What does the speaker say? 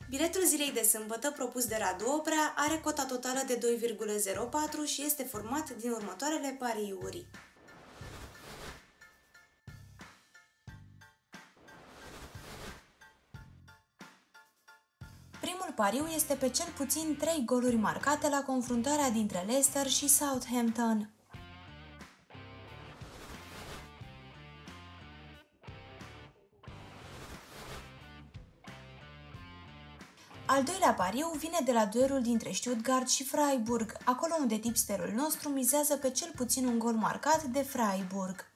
Biletul zilei de sâmbătă propus de Radu Oprea are cota totală de 2,04 și este format din următoarele pariuri. Primul pariu este pe cel puțin 3 goluri marcate la confruntarea dintre Leicester și Southampton. Al doilea pariu vine de la duelul dintre Stuttgart și Freiburg, acolo unde tipsterul nostru mizează pe cel puțin un gol marcat de Freiburg.